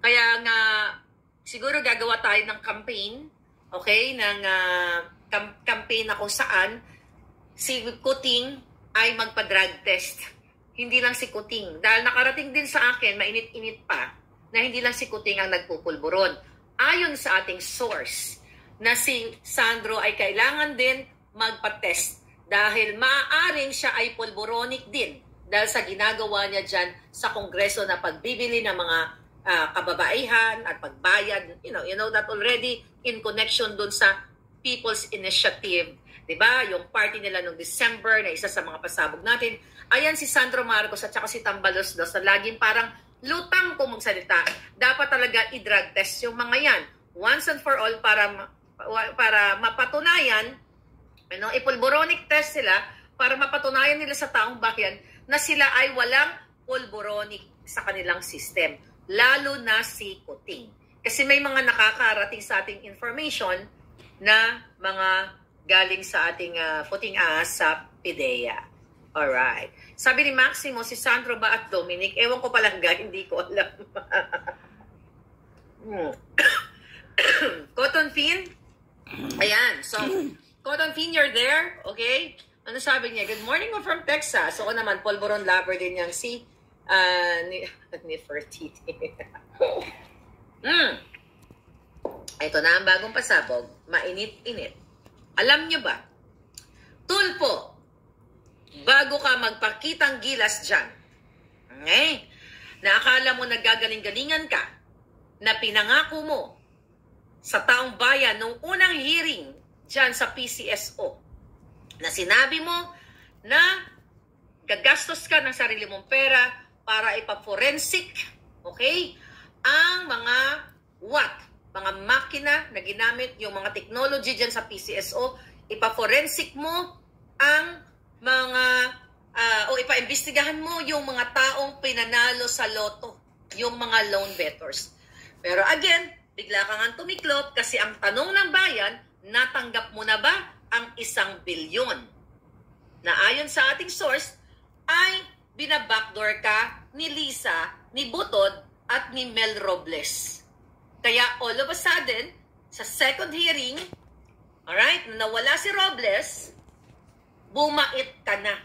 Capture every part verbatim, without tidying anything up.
Kaya nga, siguro gagawa tayo ng campaign, okay, ng uh, cam- campaign na kung saan si Kuting ay magpa-drug test. Hindi lang si Kuting. Dahil nakarating din sa akin, mainit-init pa, na hindi lang si Kuting ang nagpupulburon. Ayon sa ating source, na si Sandro ay kailangan din magpa-test dahil maaaring siya ay pulboronic din dahil sa ginagawa niya dyan sa Kongreso na pagbibili ng mga uh, kababaihan at pagbayad. You know, you know that already in connection dun sa People's Initiative. Diba? Yung party nila noong December na isa sa mga pasabog natin. Ayan si Sandro Marcos at saka si Tambalos Dos na laging parang lutang kung magsalita. Dapat talaga i-drug test yung mga yan. Once and for all para para mapatunayan, ano, ipulboronic test sila para mapatunayan nila sa taong bayan na sila ay walang pulboronic sa kanilang system. Lalo na si Kuting. Kasi may mga nakakarating sa ating information na mga galing sa ating uh, puting ahas sa PIDEA. Alright. Sabi ni Maximo, si Sandro ba at Dominic? Ewan ko palangga, hindi ko alam. hmm. Cotton Fin? Ayan. So, Cotton Fin, you're there? Okay? Ano sabi niya? Good morning mo from Texas. So, ako naman, polvoron lover din niyang si uh, ni, ni Fertiti. hmm. Ito na ang bagong pasabog. Mainit-init. Alam niyo ba? Tulpo. Bago ka magpakitang gilas dyan. Okay? Na akala mo nagagaling-galingan ka. Na pinangako mo sa taong bayan nung unang hearing dyan sa P C S O na sinabi mo na gagastos ka ng sarili mong pera para ipa-forensic, okay, ang mga what? Mga makina na ginamit, yung mga technology dyan sa P C S O, ipa-forensic mo ang mga, uh, o ipa-imbestigahan mo yung mga taong pinanalo sa loto, yung mga loan bettors. Pero again, bigla kang ang tumiklop kasi ang tanong ng bayan, natanggap mo na ba ang isang bilyon? Na ayon sa ating source, ay binabackdoor ka ni Lisa, ni Butod, at ni Mel Robles. Kaya all of a sudden, sa second hearing, alright, na nawala si Robles, bumait ka na.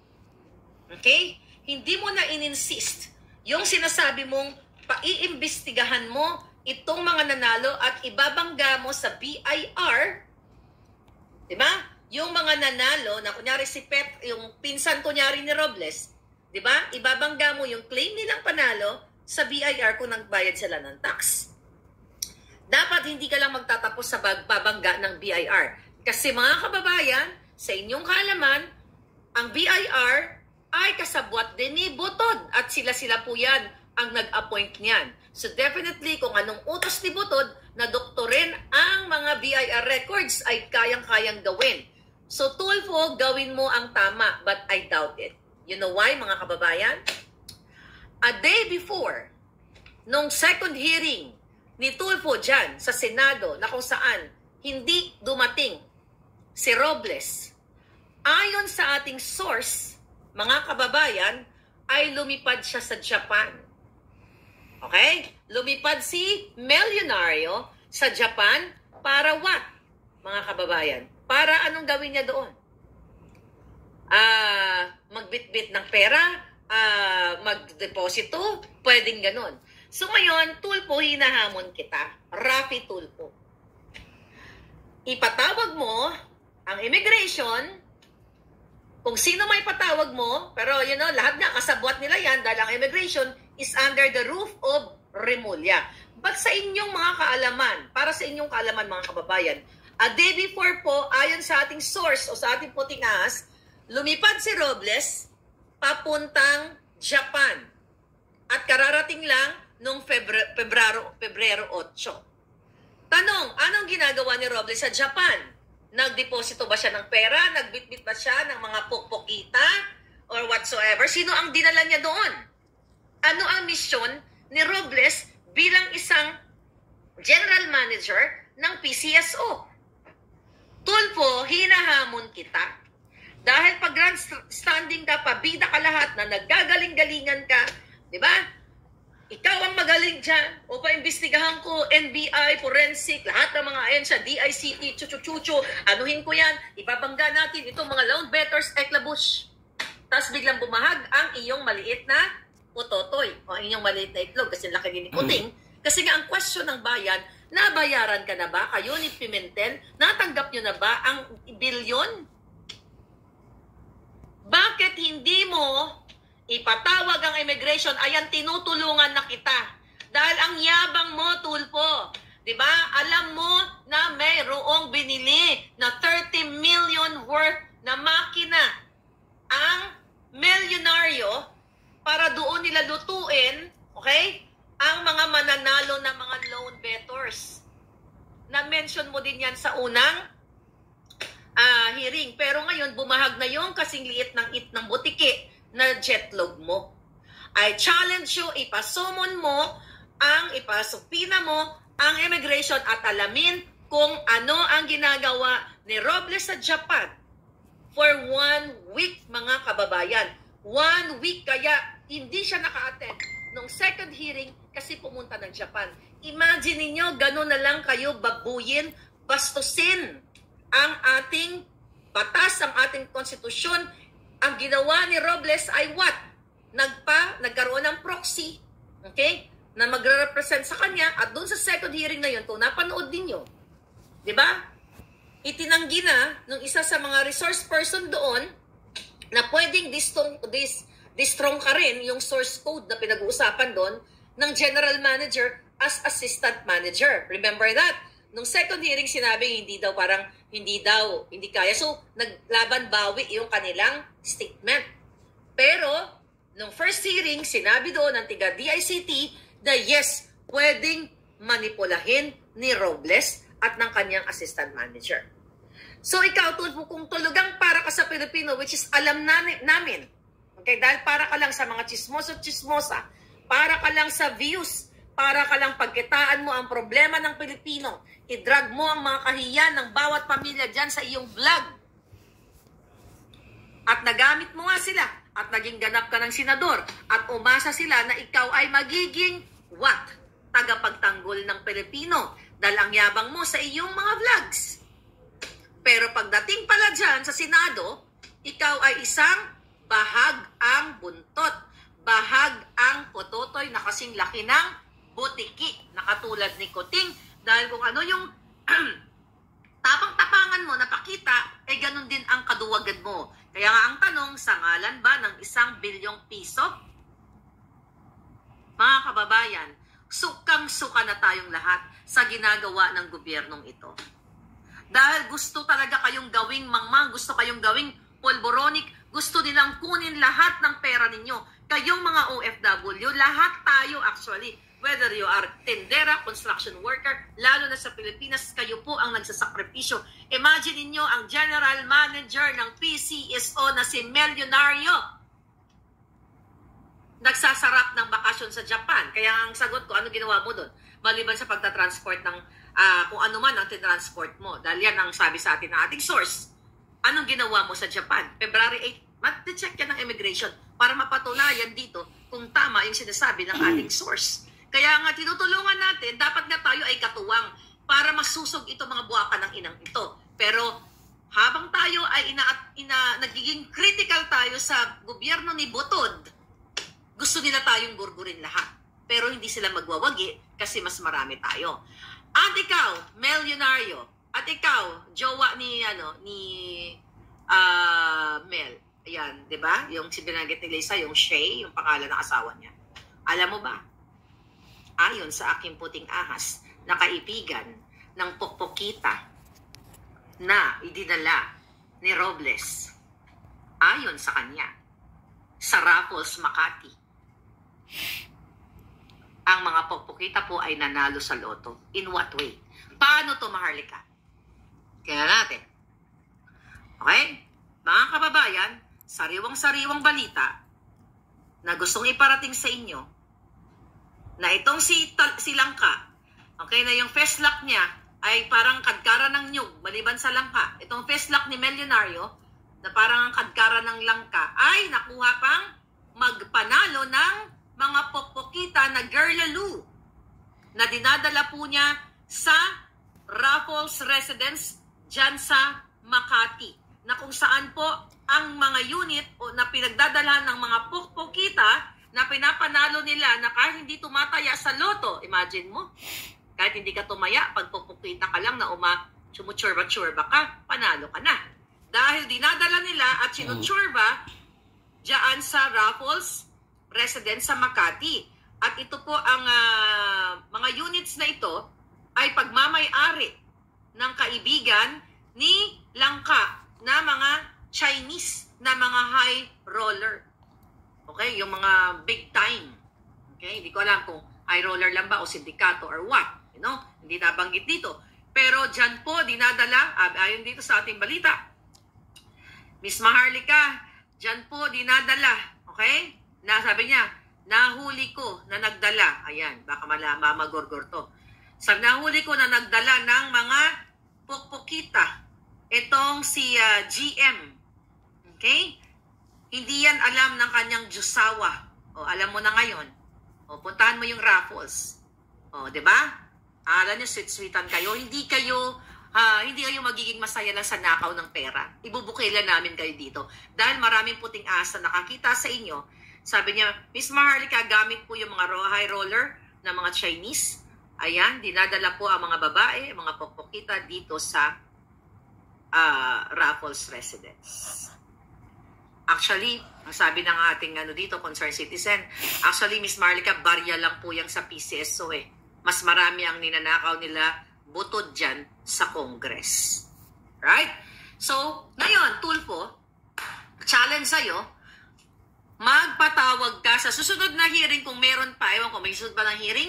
Okay? Hindi mo na in-insist yung sinasabi mong paiimbestigahan mo itong mga nanalo at ibabangga mo sa B I R, diba? Yung mga nanalo, na kunyari si Pet, yung pinsan kunyari ni Robles, diba? Ibabangga mo yung claim nilang panalo sa B I R kung nagbayad sila ng tax. Dapat hindi ka lang magtatapos sa babangga ng B I R. Kasi mga kababayan, sa inyong kaalaman, ang B I R ay kasabwat din ni Butod at sila-sila po yan ang nag-appoint niyan. So definitely, kung anong utos ni Butod na doktorin ang mga B I R records ay kayang-kayang gawin. So Tulfo, gawin mo ang tama, but I doubt it. You know why, mga kababayan? A day before, nung second hearing ni Tulfo dyan sa Senado na kung saan hindi dumating si Robles, ayon sa ating source, mga kababayan, ay lumipad siya sa Japan. Okay? Lumipad si Melionario sa Japan para what, mga kababayan? Para anong gawin niya doon? Uh, magbitbit ng pera? Uh, magdeposito? Pwedeng ganun. So ngayon, Tulpo, hinahamon kita. Rafi Tulpo. Ipatawag mo ang immigration, kung sino may patawag mo, pero you know, lahat na kasabwat nila yan dahil ang immigration is under the roof of Remulla. But sa inyong mga kaalaman, para sa inyong kaalaman mga kababayan, a day before po, ayon sa ating source o sa ating puting ahas, lumipad si Robles papuntang Japan. At kararating lang noong Febre Pebrero, Pebrero eight. Tanong, anong ginagawa ni Robles sa Japan? Nagdeposito ba siya ng pera? Nagbitbit ba siya ng mga pokpokita? Or whatsoever? Sino ang dinala niya doon? Ano ang misyon ni Robles bilang isang general manager ng P C S O? Tulfo, hinahamon kita. Dahil pag grandstanding ka, pabida ka lahat na naggagaling-galingan ka, di ba? ikaw ang magaling dyan. O paimbestigahan ko, N B I, forensic, lahat ng mga ahensya, D I C T, chuchu-chuchu, anuhin ko yan, ibabangga natin itong mga lone bettors, eklabush. Tapos biglang bumahag ang iyong maliit na utotoy o ang iyong maliit na itlog kasi laki din ni Kuting. Kasi nga ang question ng bayan, nabayaran ka na ba kayo ni Pimentel? Natanggap nyo na ba ang bilyon? Bakit hindi mo ipatawag ang immigration? Ayan, tinutulungan na kita. Dahil ang yabang mo, Tulfo. Diba? Alam mo na mayroong binili na thirty million worth na makina ang milyonaryo para doon nila lutuin, okay, ang mga mananalo na mga loan bettors. Na-mention mo din yan sa unang uh, hearing. Pero ngayon, bumahag na yung kasing liit ng it ng butiki na jetlog mo. I challenge you, ipasumon mo, ang ipasupina mo, ang immigration at alamin kung ano ang ginagawa ni Robles sa Japan for one week, mga kababayan. One week, kaya hindi siya naka-attend nung second hearing kasi pumunta ng Japan. Imagine niyo, gano'n na lang kayo babuyin, bastusin ang ating batas, ang ating konstitusyon. Ang ginawa ni Robles ay what? Nagpa, nagkaroon ng proxy, okay, na magre-represent sa kanya at doon sa second hearing na yun, kung napanood ninyo, di ba? Itinanggi na ng isa sa mga resource person doon na pwedeng distrong, dis, distrong ka rin yung source code na pinag-uusapan doon ng general manager as assistant manager. Remember that? Nung second hearing, sinabing hindi daw parang, hindi daw, hindi kaya. So, naglaban bawi yung kanilang statement. Pero, nung first hearing, sinabi doon ng tiga D I C T na yes, pwedeng manipulahin ni Robles at ng kanyang assistant manager. So, ikaw, kung tulugang para ka sa Pilipino, which is alam na, namin, okay, dahil para ka lang sa mga chismoso-chismosa, para ka lang sa views, para ka lang pagkitaan mo ang problema ng Pilipino, i-drag mo ang mga kahiyan ng bawat pamilya dyan sa iyong vlog. At nagamit mo nga sila, at naging ganap ka ng senador, at umasa sila na ikaw ay magiging what? Tagapagtanggol ng Pilipino, dahil ang yabang mo sa iyong mga vlogs. Pero pagdating pala dyan sa Senado, ikaw ay isang bahag ang buntot, bahag ang pototoy na kasing laki ng butiki na katulad ni Kuting, dahil kung ano yung tapang-tapangan mo na pakita, eh ganun din ang kaduwagan mo. Kaya nga ang tanong, sa ngalan ba ng isang bilyong piso? Mga kababayan, sukang-suka na tayong lahat sa ginagawa ng gobyernong ito. Dahil gusto talaga kayong gawing mangmang, gusto kayong gawing polboronic, gusto nilang kunin lahat ng pera ninyo. Kayong mga O F W, lahat tayo actually, whether you are tendera, construction worker, lalo na sa Pilipinas, kayo po ang nagsasakripisyo. Imagine niyo ang general manager ng P C S O na si Milyonaryo. Nagsasarap ng bakasyon sa Japan. Kaya ang sagot ko, ano ginawa mo doon? Maliban sa pagta-transport ng uh, kung ano man ang tinransport mo. Dahil yan ang sabi sa atin ng ating source. Anong ginawa mo sa Japan? February eighth, mat-check yan ng immigration para mapatunayan dito kung tama yung sinasabi ng ating source. Kaya nga tinutulungan natin, dapat nga tayo ay katuwang para masusog ito mga buwakan ng inang ito. Pero habang tayo ay ina, ina, nagiging critical tayo sa gobyerno ni Butod, gusto nila tayong gurgurin lahat. Pero hindi sila magwawagi kasi mas marami tayo. At ikaw, milyonaryo, at ikaw, jowa ni, ano, ni uh, Mel. Ayan, di ba? Yung si binanggit ni Lisa, yung Shay, yung pangalan ng asawa niya. Alam mo ba? Ayon sa aking puting ahas na kaibigan ng pokpokita na idinala ni Robles, ayon sa kanya, sa Raffles, Makati, ang mga pokpokita po ay nanalo sa loto. In what way? Paano to, Maharlika? Kaya natin. Okay? Mga kababayan, sariwang-sariwang balita na gustong iparating sa inyo na itong si, si Langka, okay, na yung festlock niya ay parang kadkara ng nyug, maliban sa Langka. Itong festlock ni Milyonaryo, na parang ang kadkara ng Langka, ay nakuha pang magpanalo ng mga pokpokita na girlaloo na dinadala po niya sa Raffles Residence dyan sa Makati, na kung saan po ang mga unit o na pinagdadalhan ng mga pokpokita na pinapanalo nila na kahit hindi tumataya sa loto. Imagine mo, kahit hindi ka tumaya, pag pokpokita ka lang na uma, sumutsurba-tsurba ka, panalo ka na. Dahil dinadala nila at sinutsurba dyan sa Raffles Residence sa Makati. At ito po ang uh, mga units na ito ay pagmamay-ari ng kaibigan ni Langka na mga Chinese na mga high roller. Okay? Yung mga big time. Okay? Hindi ko alam kung high roller lang ba o sindikato or what. You know? Hindi nabanggit dito. Pero dyan po, dinadala, ayon dito sa ating balita, Miss Maharlika, dyan po, dinadala. Okay? Na sabi niya, nahuli ko na nagdala. Ayan, baka mamagorgor to. Sabi, nahuli ko na nagdala ng mga pokpokita. Itong si uh, G M. Okay? Hindi yan alam ng kanyang Diyosawa. O, alam mo na ngayon. O, puntahan mo yung Raffles. O, di ba? Alam niyo, sweet-sweetan kayo. Hindi kayo, uh, hindi kayo magiging masaya lang sa nakaw ng pera. Ibubukilan namin kayo dito. Dahil maraming puting asa nakakita sa inyo. Sabi niya, Miss Maharlika, gamit po yung mga high roller na mga Chinese. Ayan, dinadala po ang mga babae, mga pokpokita dito sa uh, Raffles Residence. Actually, ang sabi ng ating ano dito, concerned citizen, actually, Miss Maharlika, barya lang po yung sa P C S O eh. Mas marami ang ninanakaw nila butod dyan sa Congress. Right? So, ngayon, Tulfo, challenge sa'yo, magpatawag ka sa susunod na hearing kung meron pa, ewan ko, may susunod ba ng hearing?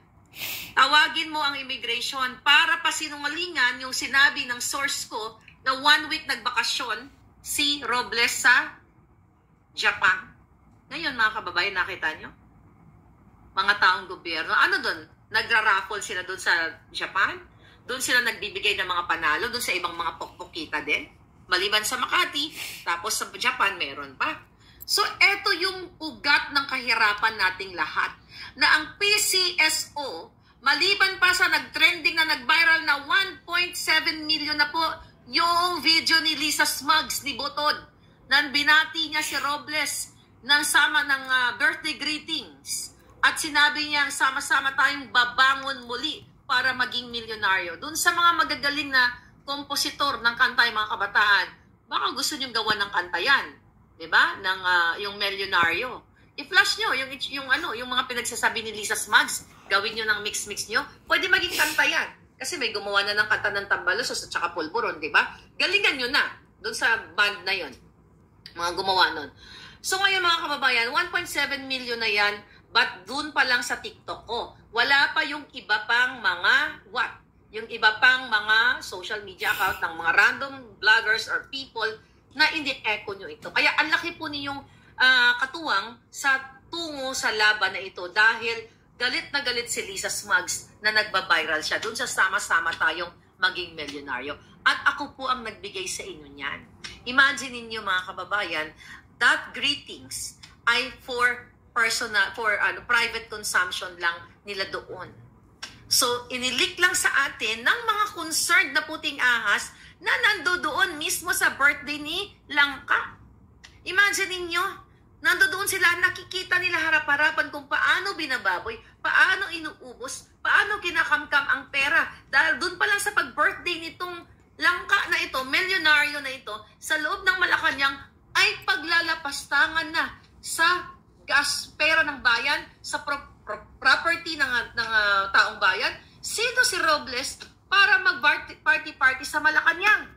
Tawagin mo ang immigration para pasinungalingan yung sinabi ng source ko na one week nagbakasyon si Robles sa Japan. Ngayon, mga kababayan, nakita nyo? Mga taong gobyerno. Ano doon? Nagra-raffle sila doon sa Japan? Doon sila nagbibigay ng mga panalo? Doon sa ibang mga pokpokita din? Maliban sa Makati, tapos sa Japan meron pa. So, eto yung ugat ng kahirapan nating lahat. Na ang P C S O, maliban pa sa nag-trending na nag-viral na one point seven million na po yung video ni Lisa Smugs ni Botod, na binati niya si Robles ng sama ng uh, birthday greetings. At sinabi niya, sama-sama tayong babangon muli para maging milyonaryo. Doon sa mga magagaling na kompositor ng kanta, mga kabataan, baka gusto niyong gawa ng kanta yan. Diba? Ng uh, yung milyonaryo. I-flash nyo yung, yung, ano, yung mga pinagsasabi ni Lisa Smugs, gawin nyo ng mix-mix nyo, pwede maging kanta yan. Kasi may gumawa na ng kanta ng Tambalusos at saka Pulburon, di ba? Galingan nyo na doon sa band na yon, mga gumawa nun. So ngayon mga kababayan, one point seven million na yan, but doon pa lang sa TikTok ko. Wala pa yung iba pang mga, what? Yung iba pang mga social media account ng mga random vloggers or people na hindi-echo nyo ito. Kaya ang laki po niyong uh, katuwang sa tungo sa laban na ito dahil galit na galit si Lisa Smugs na nagba-viral siya. Doon sa sama-sama tayong maging milyonaryo. At ako po ang nagbigay sa inyo niyan. Imagine niyo mga kababayan, that greetings ay for personal, for ano, private consumption lang nila doon. So, inilik lang sa atin ng mga concerned na puting ahas na nando doon mismo sa birthday ni Langka. Imagine niyo, nando doon sila, nakikita nila harap-harapan kung paano binababoy, paano inuubos, paano kinakamkam ang pera. Dahil doon pa lang sa pag-birthday nitong Langka na ito, milyonaryo na ito, sa loob ng Malacanang ay paglalapastangan na sa gas pera ng bayan, sa pro pro property ng, ng uh, taong bayan. Sino si Robles para mag-party-party sa Malacanang?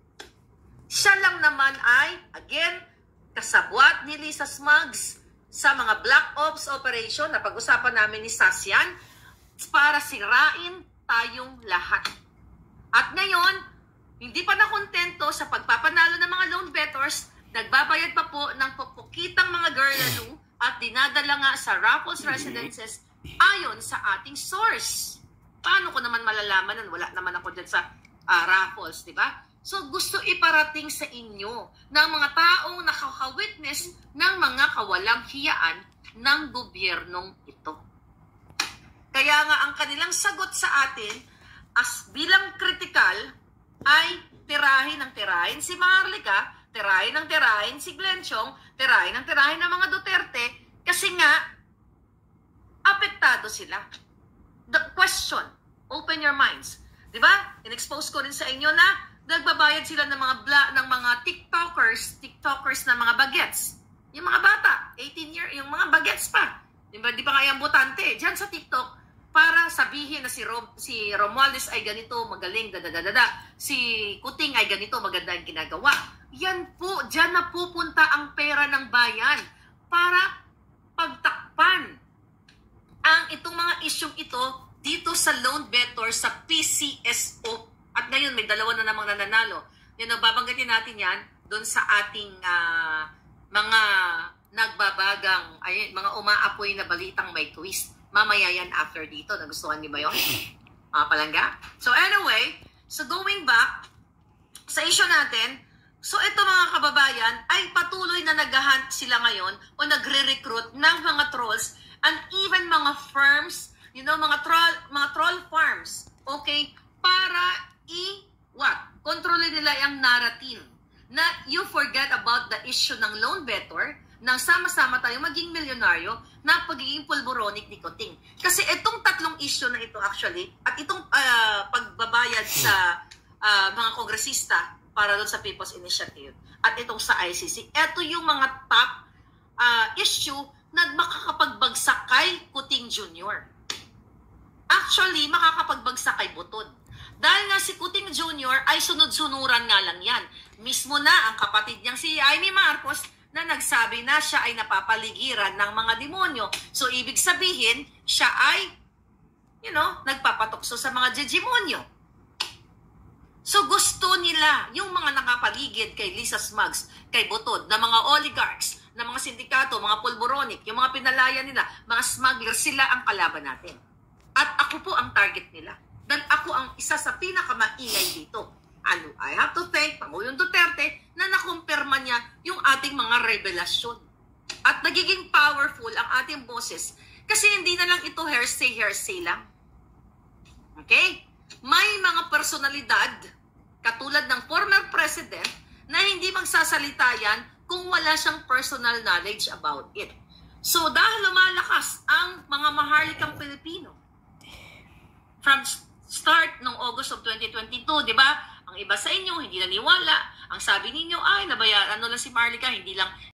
Siya lang naman ay, again, kasabwat ni Lisa Smugs sa mga Black Ops operation na pag-usapan namin ni Sasyan para sirain tayong lahat. At ngayon, hindi pa nakontento sa pagpapanalo ng mga loan bettors, nagbabayad pa po ng pupukitang mga girlaloo at dinadala nga sa Raffles Residences ayon sa ating source. Paano ko naman malalaman nun? Wala naman ako dyan sa uh, Raffles, di ba? So gusto iparating sa inyo ng mga taong nakaka-witness ng mga kawalang hiyaan ng gobyernong ito. Kaya nga ang kanilang sagot sa atin as bilang kritikal ay tirahin ng tirahin si Maharlika, tirahin ng tirahin si Glenn Chong, tirahin ng tirahin ng mga Duterte kasi nga apektado sila. The question, open your minds. Di ba? In-expose ko rin sa inyo na nagbabayad sila ng mga bla, ng mga TikTokers, TikTokers na mga bagets. Yung mga bata, eighteen year, yung mga bagets pa. Di ba, di pa nga yung butante. Diyan sa TikTok, para sabihin na si Rom, si Romualdez ay ganito, magaling, dadadadada. Si Kuting ay ganito, maganda yung ginagawa. Yan po, diyan na pupunta ang pera ng bayan para pagtakpan ang itong mga isyong ito dito sa loan debtor sa P C S O. At ngayon, may dalawa na namang nananalo. Yan, babanggitin natin yan doon sa ating uh, mga nagbabagang, ay, mga umaapoy na balitang may twist. Mamaya yan after dito. Nagustuhan niyo ba yun? Uh, palangga? So anyway, so going back sa issue natin, so ito mga kababayan, ay patuloy na nag-hunt sila ngayon o nagre-recruit ng mga trolls and even mga firms, you know, mga troll, mga troll farms, okay, para i what? Kontrolin nila yung narrative na you forget about the issue ng loan debtor nang sama-sama tayo maging milyonaryo na pagiging pulboronic ni Kuting. Kasi itong tatlong issue na ito actually at itong uh, pagbabayad sa uh, mga kongresista para doon sa People's Initiative at itong sa I C C, ito yung mga top uh, issue na makakapagbagsak kay Kuting Junior Actually, makakapagbagsak kay Butod. Dahil nga si Kuting Junior ay sunod-sunuran nga lang yan. Mismo na ang kapatid niyang si Amy Marcos na nagsabi na siya ay napapaligiran ng mga demonyo. So, ibig sabihin, siya ay, you know, nagpapatukso sa mga demonyo. So, gusto nila yung mga nakapaligid kay Lisa Smugs, kay Butod, na mga oligarchs, na mga sindikato, mga pulboronic, yung mga pinalaya nila, mga smugglers, sila ang kalaban natin. At ako po ang target nila. Dahil ako ang isa sa pinakamaingay dito. Ano, I have to thank Pangulong Duterte na nakumpirma niya yung ating mga revelasyon. At nagiging powerful ang ating boses kasi hindi na lang ito hearsay-hearsay lang. Okay? May mga personalidad katulad ng former president na hindi magsasalita yan kung wala siyang personal knowledge about it. So dahil lumalakas ang mga maharlikang Pilipino from start ng August of twenty twenty-two, di ba? Ang iba sa inyo, hindi naniwala. Ang sabi ninyo, ay, nabayaran ano lang si Maharlika, hindi lang